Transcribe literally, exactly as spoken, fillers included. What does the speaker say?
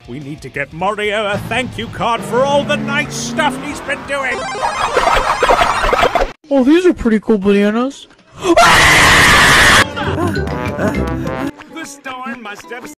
We need to get Mario a thank you card for all the nice stuff he's been doing. Oh, these are pretty cool bananas. The storm must have